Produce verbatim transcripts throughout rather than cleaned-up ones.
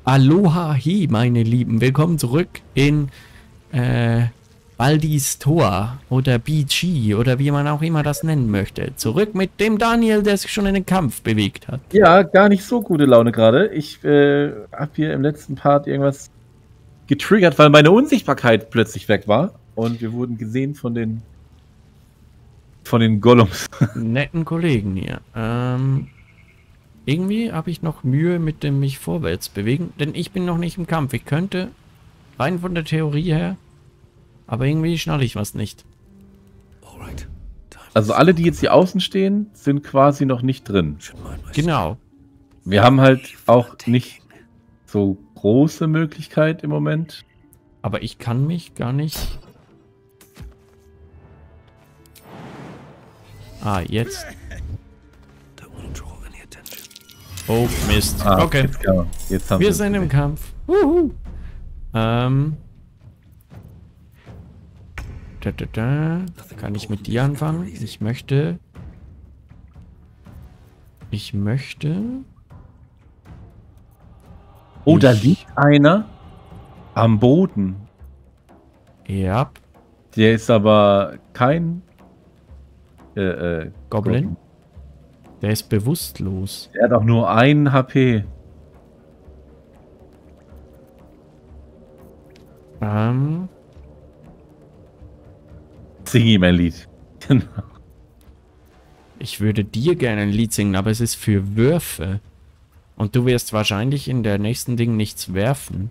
Aloha hi, meine Lieben. Willkommen zurück in äh, Baldis Tor oder B G oder wie man auch immer das nennen möchte. Zurück mit dem Daniel, der sich schon in den Kampf bewegt hat. Ja, gar nicht so gute Laune gerade. Ich äh, habe hier im letzten Part irgendwas getriggert, weil meine Unsichtbarkeit plötzlich weg war. Und wir wurden gesehen von den von den Gollums. Netten Kollegen hier. Ähm, irgendwie habe ich noch Mühe mit dem mich vorwärts bewegen, denn ich bin noch nicht im Kampf. Ich könnte, rein von der Theorie her, aber irgendwie schnalle ich was nicht. Also alle, die jetzt hier außen stehen, sind quasi noch nicht drin. Genau. Wir haben halt auch nicht so große Möglichkeit im Moment. Aber ich kann mich gar nicht... Ah, jetzt. Oh, Mist. Ah, okay. Jetzt, ja, jetzt haben Wir wir sind im Kampf. Wuhu. Ähm. Da, da, da. Kann ich mit dir anfangen? Ich möchte... Ich möchte... Oh, da ich, liegt einer am Boden. Ja. Der ist aber kein äh, äh, Goblin. Der ist bewusstlos. Der hat auch nur ein H P. Ähm. Sing ihm ein Lied. Genau. Ich würde dir gerne ein Lied singen, aber es ist für Würfe. Und du wirst wahrscheinlich in der nächsten Ding nichts werfen.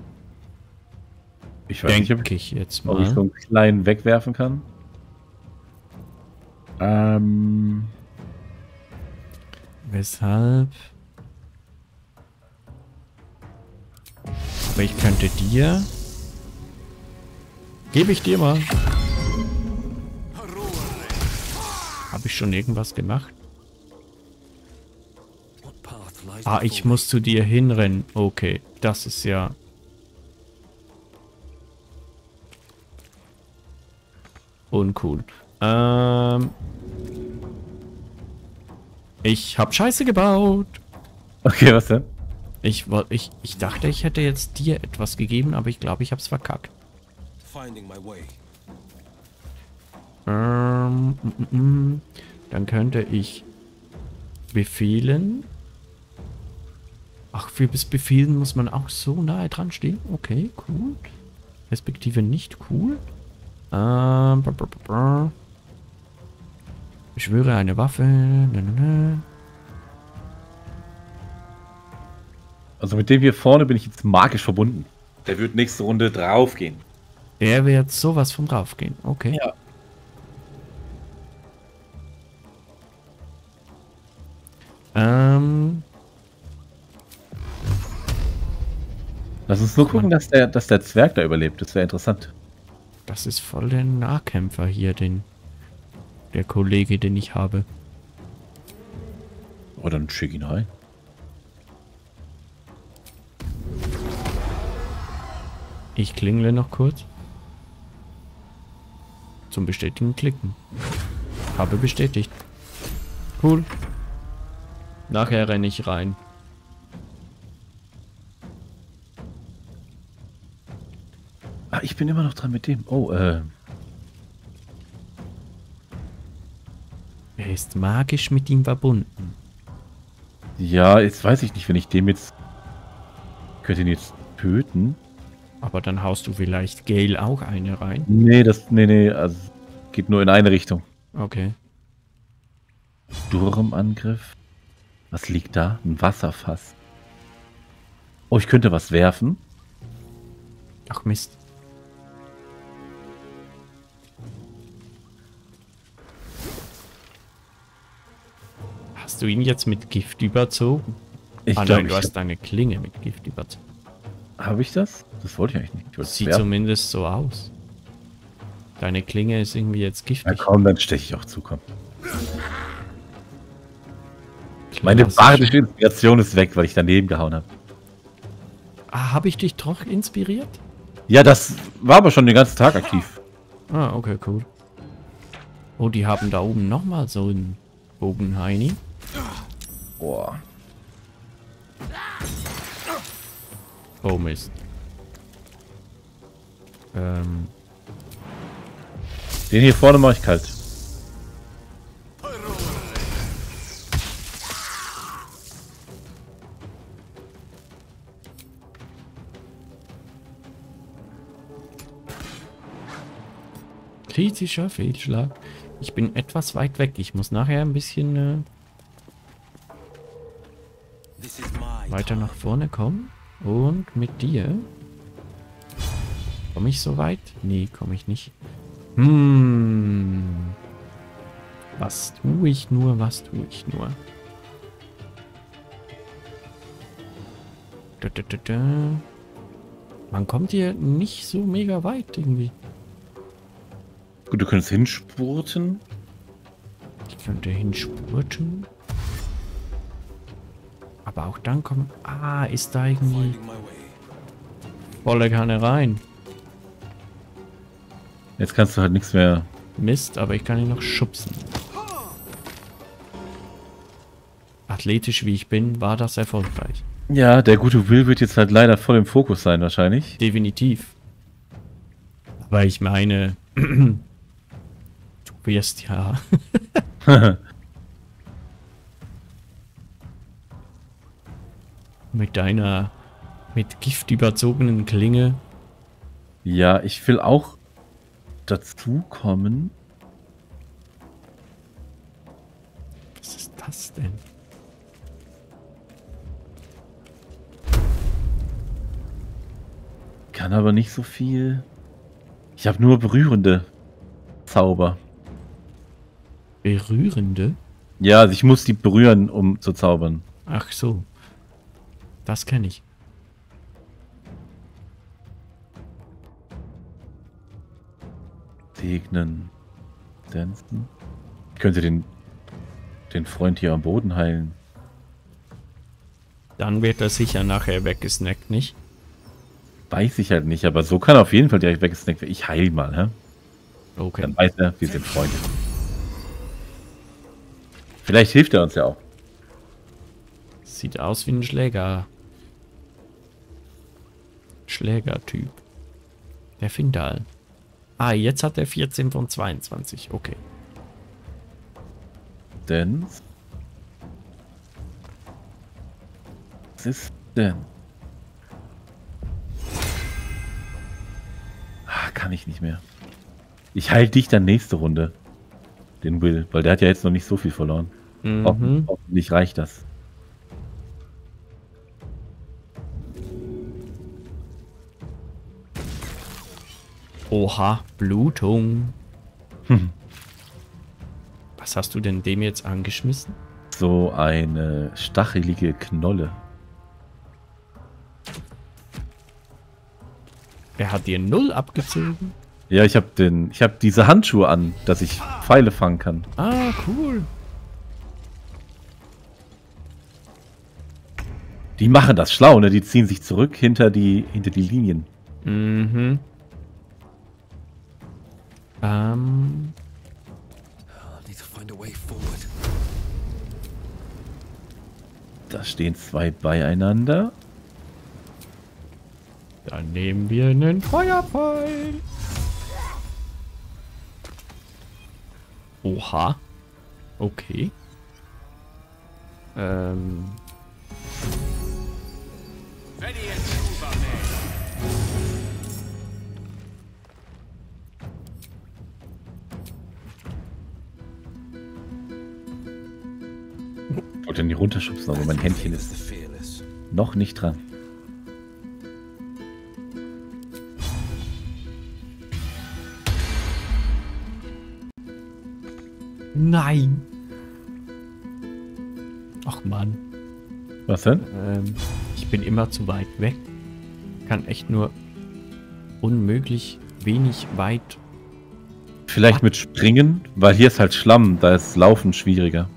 Ich weiß nicht, ob ich jetzt ob ich so mal. einen kleinen wegwerfen kann. Ähm. Weshalb? Aber ich könnte dir... Gebe ich dir mal. Habe ich schon irgendwas gemacht? Ah, ich muss zu dir hinrennen. Okay, das ist ja... uncool. Ähm... Ich hab Scheiße gebaut. Okay, was denn? Ich, ich, ich dachte, ich hätte jetzt dir etwas gegeben, aber ich glaube, ich hab's verkackt. Ähm, mm, mm, mm. Dann könnte ich befehlen. Ach, für das Befehlen muss man auch so nahe dran stehen. Okay, cool. Respektive nicht cool. Ähm, br br br. Beschwöre eine Waffe. Na, na, na. Also mit dem hier vorne bin ich jetzt magisch verbunden. Der wird nächste Runde draufgehen. Er wird sowas von draufgehen. Okay. Ja. Ähm. Lass uns nur gucken, dass der, dass der Zwerg da überlebt. Das wäre interessant. Das ist voll der Nahkämpfer hier, den der Kollege, den ich habe. Oh, dann schick ihn rein. Ich klingle noch kurz. Zum Bestätigen klicken. Habe bestätigt. Cool. Nachher renne ich rein. Ah, ich bin immer noch dran mit dem. Oh, äh. Er ist magisch mit ihm verbunden. Ja, jetzt weiß ich nicht, wenn ich dem jetzt... Ich könnte ihn jetzt töten. Aber dann haust du vielleicht Gale auch eine rein. Nee, das... Nee, nee, also... Geht nur in eine Richtung. Okay. Sturmangriff. Was liegt da? Ein Wasserfass. Oh, ich könnte was werfen. Ach Mist. Hast du ihn jetzt mit Gift überzogen? Ich ah glaube, nein, du ich hast deine Klinge mit Gift überzogen. Habe ich das? Das wollte ich eigentlich nicht. Ich wollte Sieht werfen. zumindest so aus. Deine Klinge ist irgendwie jetzt giftig. Na komm, dann steche ich auch zu, komm. Meine bardische Inspiration ist weg, weil ich daneben gehauen habe. Ah, habe ich dich doch inspiriert? Ja, das war aber schon den ganzen Tag aktiv. Ah, okay, cool. Oh, die haben da oben nochmal so einen Bogenheini. Boah. Oh Mist. Ähm. Den hier vorne mache ich kalt. Kritischer Fehlschlag. Ich bin etwas weit weg. Ich muss nachher ein bisschen äh, weiter nach vorne kommen. Und mit dir. Komme ich so weit? Nee, komme ich nicht. Hm. Was tue ich nur? Was tue ich nur? Da, da, da, da. Man kommt hier nicht so mega weit irgendwie. Gut, du könntest hinspurten. Ich könnte hinspurten. Aber auch dann kommen... Ah, ist da irgendwie... Volle Kanne rein. Jetzt kannst du halt nichts mehr... Mist, aber ich kann ihn noch schubsen. Athletisch wie ich bin, war das erfolgreich. Ja, der gute Will wird jetzt halt leider voll im Fokus sein wahrscheinlich. Definitiv. Aber ich meine... du wirst ja... mit deiner... mit Gift überzogenen Klinge. Ja, ich will auch dazu kommen. Was ist das denn? Kann aber nicht so viel. Ich habe nur berührende Zauber. Berührende? Ja, also ich muss die berühren, um zu zaubern. Ach so. Das kenne ich. Segnen. Dancen. Ich könnte den, den Freund hier am Boden heilen. Dann wird er sicher nachher weggesnackt, nicht? Weiß ich halt nicht, aber so kann er auf jeden Fall direkt weggesnackt werden. Ich heil mal, hä? Okay. Dann weiß er, wir sind Freunde. Vielleicht hilft er uns ja auch. Sieht aus wie ein Schläger. Schlägertyp. Der Findal. Ah, jetzt hat er vierzehn von zweiundzwanzig. Okay. Denn... Was ist denn? Ah, kann ich nicht mehr. Ich heil dich dann nächste Runde. Den Will, weil der hat ja jetzt noch nicht so viel verloren. Mhm. Hoffen- Hoffentlich reicht das. Oha, Blutung. Hm. Was hast du denn dem jetzt angeschmissen? So eine stachelige Knolle. Er hat dir null abgezogen. Ja, ich habe den, ich habe diese Handschuhe an, dass ich Pfeile fangen kann. Ah, cool. Die machen das schlau, ne? Die ziehen sich zurück hinter die, hinter die Linien. Mhm. Ähm. Da stehen zwei beieinander. Dann nehmen wir einen Feuerpfeil. Oha. Okay. Ähm. Ich wollte den hier runterschubsen, aber mein Händchen ist noch nicht dran. Nein. Ach Mann. Was denn? Ähm, ich bin immer zu weit weg. Kann echt nur unmöglich wenig weit. Vielleicht mit Springen, weil hier ist halt Schlamm, da ist Laufen schwieriger.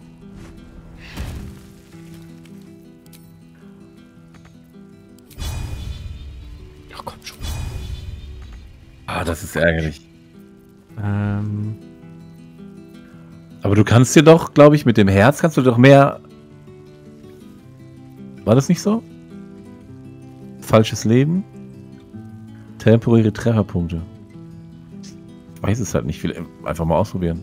Ach komm schon. Ah, das ist ärgerlich. Ähm. Aber du kannst dir doch, glaube ich, mit dem Herz kannst du doch mehr... War das nicht so? falsches Leben. Temporäre Trefferpunkte. Ich weiß es halt nicht. Ich will einfach mal ausprobieren.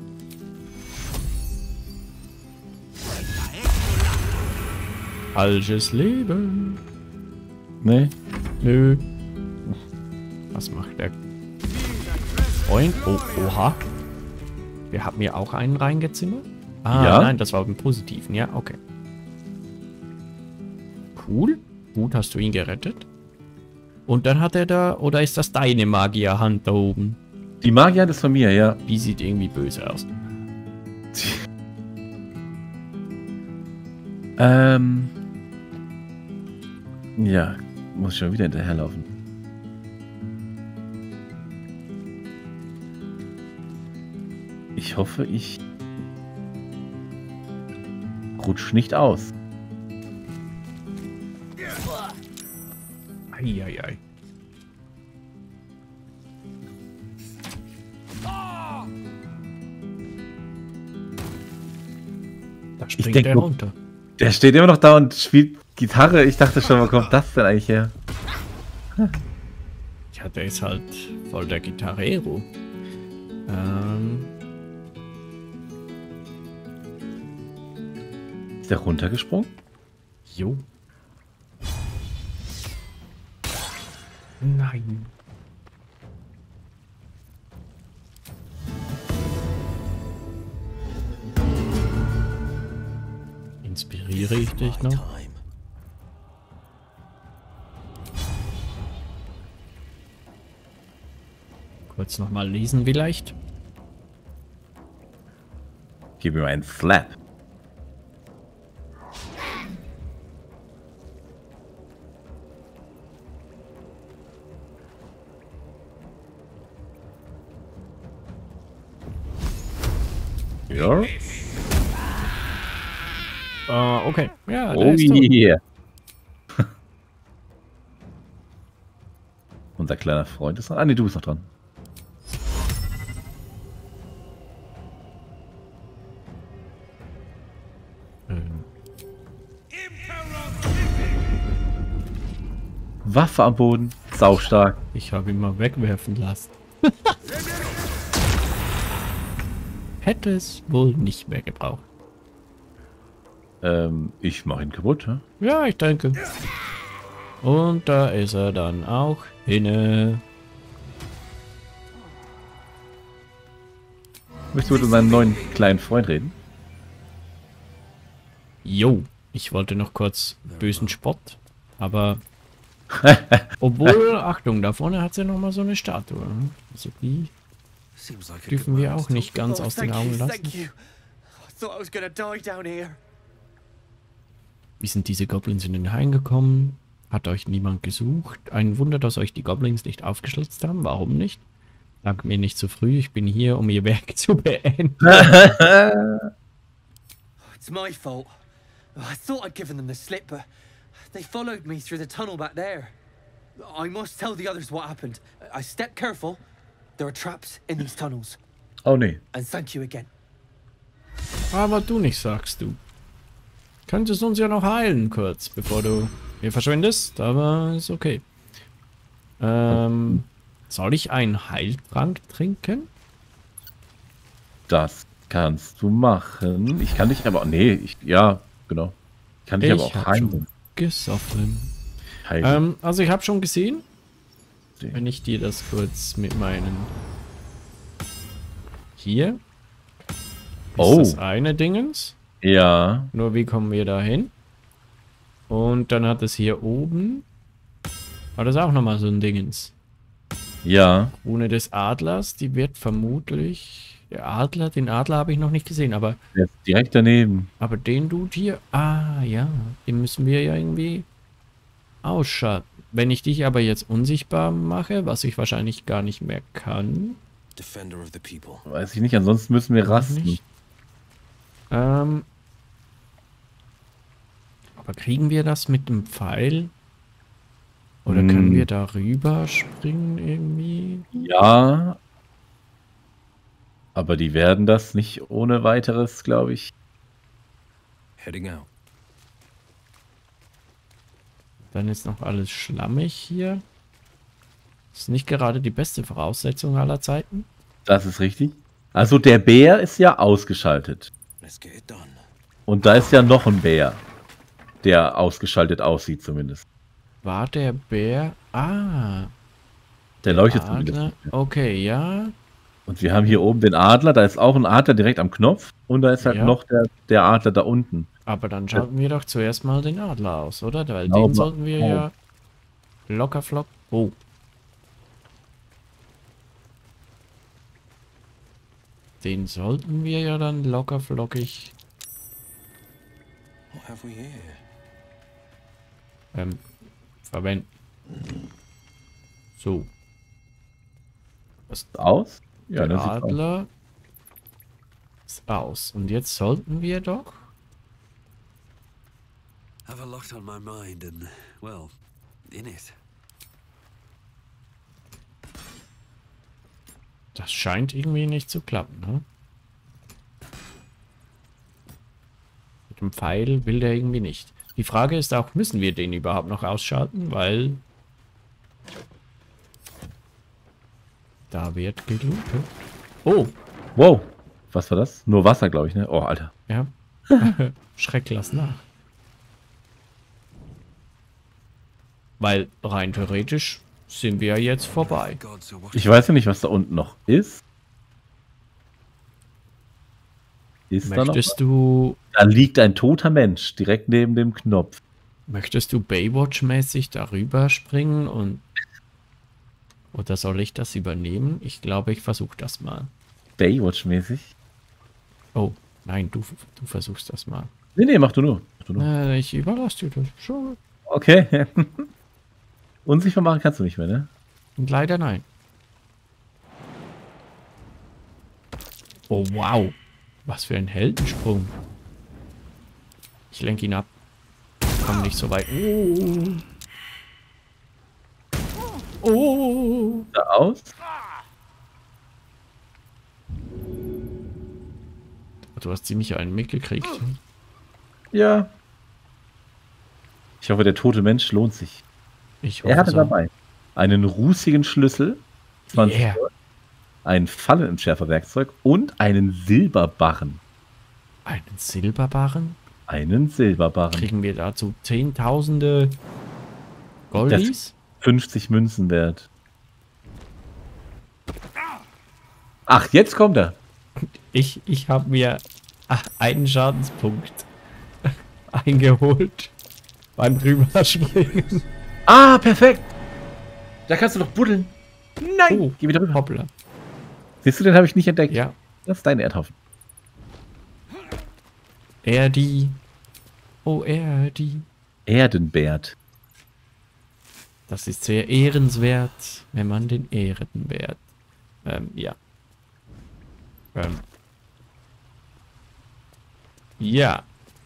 Falsches Leben. Nee. Nö. Was macht der Freund? Oh, oha. Wir haben hier auch einen reingezimmert? Ah, Ja? nein, das war im Positiven. Ja, okay. Cool. Gut, hast du ihn gerettet. Und dann hat er da... Oder ist das deine Magierhand da oben? Die Magier ist von mir, ja. Die sieht irgendwie böse aus. ähm... Ja, muss ich schon wieder hinterherlaufen. Ich hoffe, ich rutsch nicht aus. Eieiei. Da springt denk er nur- runter. Der steht immer noch da und spielt Gitarre. Ich dachte schon, wo kommt das denn eigentlich her? Ja, der ist halt voll der Gitarrero. Ähm, Ist der runtergesprungen? jo. Nein. Inspiriere ich dich noch? Kurz nochmal lesen vielleicht. Gib mir einen Slap. Ja. Äh, okay. Ja, der Oh ist tot. yeah. Unser kleiner Freund ist noch. Ah, nee, du bist noch dran. Ähm, Waffe am Boden. Saustark. Ich habe ihn mal wegwerfen lassen. Hätte es wohl nicht mehr gebraucht. Ähm, ich mach ihn kaputt, hä? Ja, ich denke. Und da ist er dann auch hinne. Möchtest du mit unserem neuen kleinen Freund reden? Jo, ich wollte noch kurz bösen Spott, aber obwohl, Achtung, da vorne hat sie noch mal so eine Statue. Also die dürfen wir auch nicht ganz aus den Augen lassen. Wie sind diese Goblins in den Hain gekommen? Hat euch niemand gesucht? Ein Wunder, dass euch die Goblins nicht aufgeschlitzt haben. Warum nicht? Dank mir nicht zu früh. Ich bin hier, um ihr Werk zu beenden. It's my fault. I thought I'd given them the slip, but they followed me through the tunnel back there. I must tell the others what happened. I stepped careful. There are traps in these tunnels. Oh nee. And thank you again. Aber du nicht, sagst du. Könntest uns ja noch heilen, kurz, bevor du hier verschwindest, aber ist okay. Ähm, soll ich einen Heiltrank trinken? Das kannst du machen. Ich kann dich aber... Nee, ich... Ja, genau. Ich kann dich aber Ich auch hab schon heilen. gesoffen. heilen. Ähm, also ich habe schon gesehen, wenn ich dir das kurz mit meinen... Hier. Ist Oh. das eine Dingens. Ja. Nur wie kommen wir da hin? Und dann hat es hier oben... War das auch nochmal so ein Dingens. Ja. Krone des Adlers, die wird vermutlich... Der Adler, den Adler habe ich noch nicht gesehen, aber... Der ist direkt daneben. Aber den Dude hier... Ah, ja. Den müssen wir ja irgendwie ausschalten. Wenn ich dich aber jetzt unsichtbar mache, was ich wahrscheinlich gar nicht mehr kann... Defender of the people. Weiß ich nicht, ansonsten müssen wir Noch rasten. nicht. Ähm... Aber kriegen wir das mit dem Pfeil? Oder können Hm. wir da rüber springen irgendwie? Ja. Aber die werden das nicht ohne weiteres, glaube ich. Heading out. Dann ist noch alles schlammig hier. Ist nicht gerade die beste Voraussetzung aller Zeiten. Das ist richtig. Also der Bär ist ja ausgeschaltet. Let's get it done. Und da ist ja noch ein Bär, der ausgeschaltet aussieht zumindest. War der Bär... Ah, Der leuchtet Adler. zumindest. Okay, ja. Und wir haben hier oben den Adler, da ist auch ein Adler direkt am Knopf. Und da ist halt Ja. noch der, der Adler da unten. Aber dann schalten wir doch zuerst mal den Adler aus, oder? Weil Genau, den sollten wir oh. ja locker flock... Oh. Den sollten wir ja dann locker flockig What have we here? ähm, verwenden. So. Ist aus? Ja, Der das sieht aus. Adler ist aus. Und jetzt sollten wir doch... Have a lot on my mind and, well, in it. Das scheint irgendwie nicht zu klappen, ne? Mit dem Pfeil will der irgendwie nicht. Die Frage ist auch, müssen wir den überhaupt noch ausschalten? Weil... Da wird gelootet. Oh, Wow, was war das? Nur Wasser, glaube ich, ne? Oh, Alter. ja. Schreck, lass nach. Weil rein theoretisch sind wir jetzt vorbei. God, so what? Ich weiß ja nicht, was da unten noch ist. Ist da noch? Möchtest du... Da liegt ein toter Mensch direkt neben dem Knopf. Möchtest du Baywatch-mäßig darüber springen und... Oder soll ich das übernehmen? Ich glaube, ich versuche das mal. Baywatch-mäßig? Oh, nein, du, du versuchst das mal. Nee, nee, mach du nur. Mach du nur. Äh, ich überlasse dir das schon. Okay. Unsichtbar machen kannst du nicht mehr, ne? Und leider nein. Oh, wow. Was für ein Heldensprung. Ich lenke ihn ab. Komm nicht so weit. Oh. Oh. Da aus? Du hast ziemlich einen mitgekriegt. Ja. Ich hoffe, der tote Mensch lohnt sich. Ich hoffe Er hatte so. dabei einen rußigen Schlüssel, zwanzig Yeah. Gold, ein Fallenentschärferwerkzeug und einen Silberbarren. Einen Silberbarren? Einen Silberbarren. Kriegen wir dazu zehntausende Goldies? fünfzig Münzen wert. Ach, jetzt kommt er. Ich, ich habe mir ach, einen Schadenspunkt eingeholt beim Rüberspringen. Ah, perfekt. Da kannst du doch buddeln. Nein. Oh, Geh wieder rüber. hoppla. Siehst du, den habe ich nicht entdeckt. Ja, Das ist dein Erdhaufen. er die. Oh, er die. Erdenbert. Das ist sehr ehrenswert, wenn man den Ehrenwert. Ähm, ja. Ähm. Ja.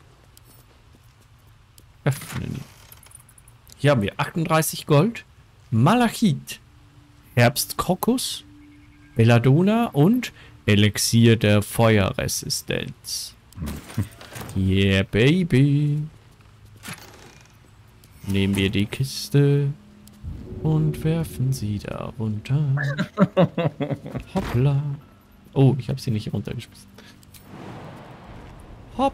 Öffnen. Hier haben wir achtunddreißig Gold, Malachit, Herbstkrokus, Belladonna und Elixier der Feuerresistenz. Yeah, baby. Nehmen wir die Kiste und werfen sie da runter. Hoppla. Oh, ich habe sie nicht runtergeschmissen. Hopp.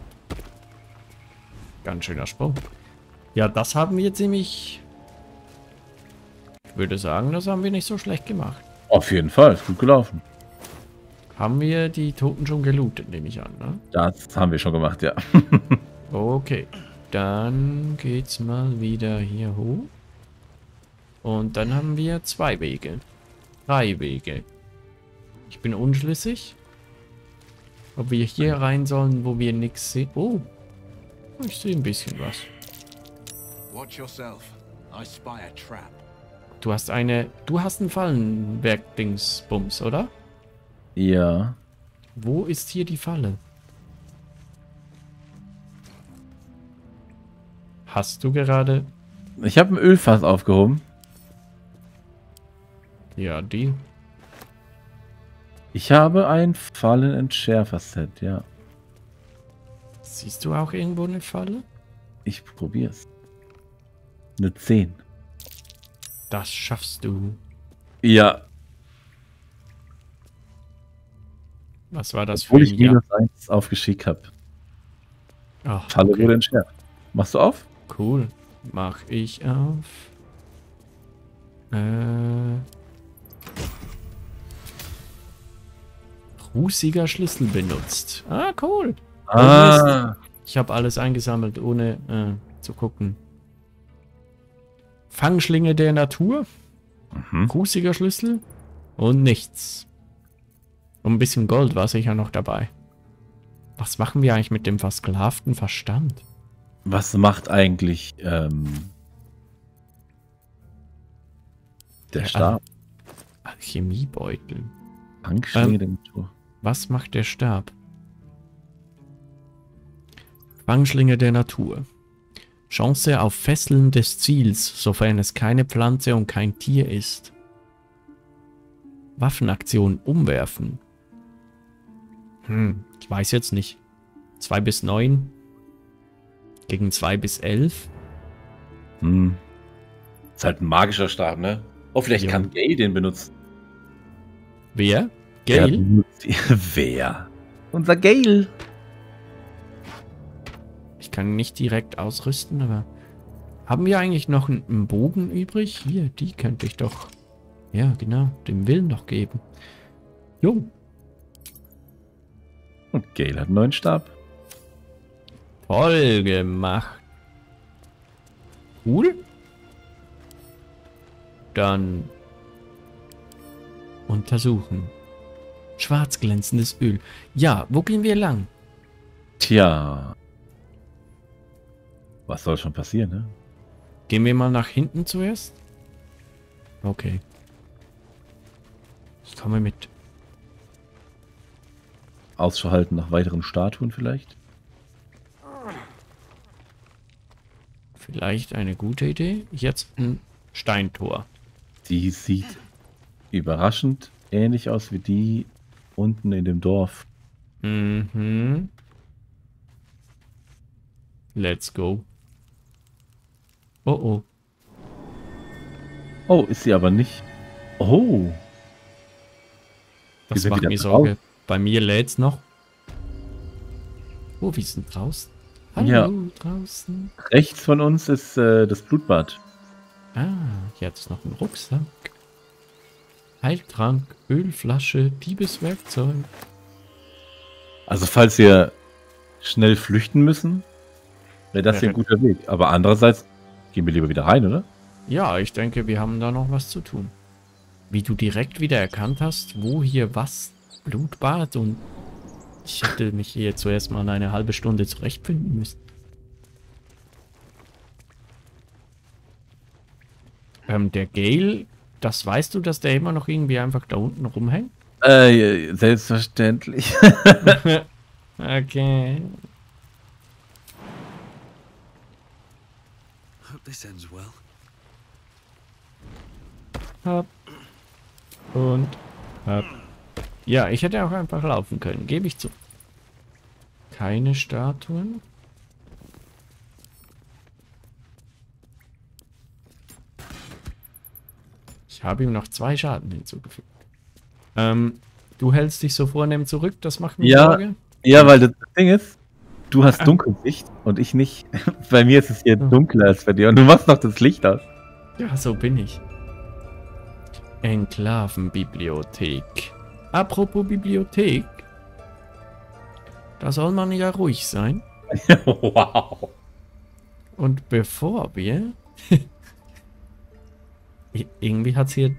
Ganz schöner Sprung. Ja, das haben wir ziemlich... Ich würde sagen, das haben wir nicht so schlecht gemacht. Auf jeden Fall, ist gut gelaufen. Haben wir die Toten schon gelootet, nehme ich an, ne? Das haben wir schon gemacht, ja. Okay. Dann geht's mal wieder hier hoch. Und dann haben wir zwei Wege. Drei Wege. Ich bin unschlüssig. Ob wir hier rein sollen, wo wir nichts sehen. Oh. Ich sehe ein bisschen was. Watch yourself. I spy a trap. Du hast eine... Du hast ein Fallenwerk-Dingsbums, oder? Ja. Wo ist hier die Falle? Hast du gerade... Ich habe ein Ölfass aufgehoben. Ja, die... Ich habe ein Fallenentschärfer-Set, ja. Siehst du auch irgendwo eine Falle? Ich probier's. Eine zehn. Das schaffst du. Ja. Was war das Obwohl für ich ein Jahr? minus eins auf Geschick habe. Ach, Falle okay. wurde entschärft. Machst du auf? Cool. Mach ich auf. Äh. Rußiger Schlüssel benutzt. Ah, cool. Ah. Ich habe alles eingesammelt, ohne äh, zu gucken. Fangschlinge der Natur. Mhm. Rußiger Schlüssel. Und nichts. Und ein bisschen Gold war sicher noch dabei. Was machen wir eigentlich mit dem versklavten Verstand? Was macht eigentlich ähm, der Der Stab? Alchemiebeutel. Fangschlinge Ähm, der Natur. Was macht der Stab? Fangschlinge der Natur. Chance auf Fesseln des Ziels, sofern es keine Pflanze und kein Tier ist. Waffenaktion umwerfen. Hm, ich weiß jetzt nicht. zwei bis neun gegen zwei bis elf. Hm. Ist halt ein magischer Stab, ne? Oh, vielleicht Ja. kann Gale den benutzen. Wer? Wer Gale? benutzt- Wer? Unser Gale. Ich kann ihn nicht direkt ausrüsten, aber... Haben wir eigentlich noch einen, einen Bogen übrig? Hier, die könnte ich doch... Ja, genau, dem Willen noch geben. Jo, Und Gale hat einen neuen Stab. toll gemacht. Cool. Dann... Untersuchen. Schwarz glänzendes Öl. Ja, wo gehen wir lang? Tja. Was soll schon passieren, ne? Gehen wir mal nach hinten zuerst? Okay. Ich komme mit. Ausschau halten nach weiteren Statuen vielleicht? Vielleicht eine gute Idee. Jetzt ein Steintor. Die sieht überraschend ähnlich aus wie die unten in dem Dorf. Mhm. Let's go. Oh oh. Oh, ist sie aber nicht. Oh. Das Wir macht wieder mir drauf. Sorge. Bei mir lädt's noch. Oh, wir sind draußen. Hallo, Ja. draußen. Rechts von uns ist äh, das Blutbad. Ah, jetzt noch ein Rucksack. Heiltrank, Ölflasche, Diebeswerkzeug. Also falls wir schnell flüchten müssen, wäre das Ja. hier ein guter Weg. Aber andererseits gehen wir lieber wieder rein, oder? Ja, ich denke, wir haben da noch was zu tun. Wie du direkt wieder erkannt hast, wo hier was Blutbad und ich hätte mich hier zuerst mal eine halbe Stunde zurechtfinden müssen. Ähm, der Gale, das weißt du, dass der immer noch irgendwie einfach da unten rumhängt? Äh, selbstverständlich. Okay. Hope this ends well. Hab. Und hab. Ja, ich hätte auch einfach laufen können, gebe ich zu. Keine Statuen. Ich habe ihm noch zwei Schaden hinzugefügt. Ähm, du hältst dich so vornehm zurück, das macht mir Ja. Sorge. Ja, weil das Ding ist, du hast Dunkelsicht und ich nicht. Bei mir ist es hier dunkler als bei dir und du machst noch das Licht aus. Ja, so bin ich. Enklavenbibliothek. Apropos Bibliothek. Da soll man ja ruhig sein. Wow. Und bevor wir... I- Irgendwie hat es hier...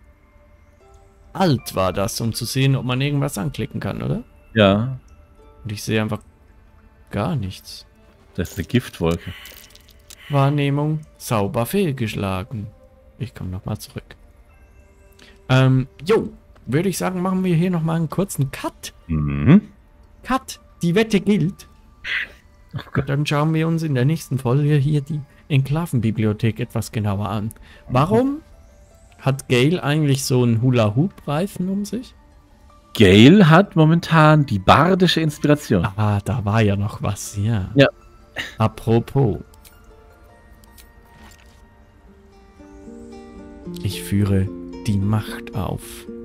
Alt war das, um zu sehen, ob man irgendwas anklicken kann, oder? Ja, Und ich sehe einfach gar nichts. das ist eine Giftwolke. Wahrnehmung sauber fehlgeschlagen. Ich komme nochmal zurück. Ähm, jo, würde ich sagen, machen wir hier nochmal einen kurzen Cut. Mhm. Cut, die Wette gilt. Dann schauen wir uns in der nächsten Folge hier die Enklavenbibliothek etwas genauer an. Warum hat Gale eigentlich so einen Hula-Hoop-Reifen um sich? Gale hat momentan die bardische Inspiration. Ah, da war ja noch was, ja. Ja. Apropos. Ich führe die Macht auf.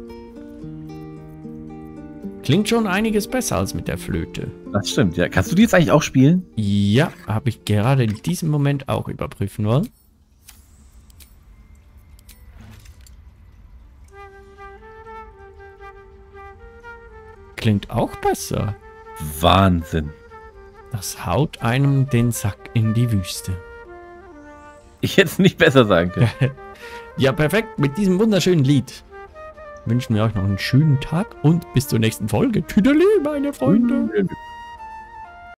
Klingt schon einiges besser als mit der Flöte. Das stimmt, ja. Kannst du die jetzt eigentlich auch spielen? Ja, habe ich gerade in diesem Moment auch überprüfen wollen. Klingt auch besser. Wahnsinn. Das haut einem den Sack in die Wüste. Ich hätte es nicht besser sagen können. Ja, perfekt. Mit diesem wunderschönen Lied wünschen wir euch noch einen schönen Tag und bis zur nächsten Folge. Tüdelü, meine Freunde.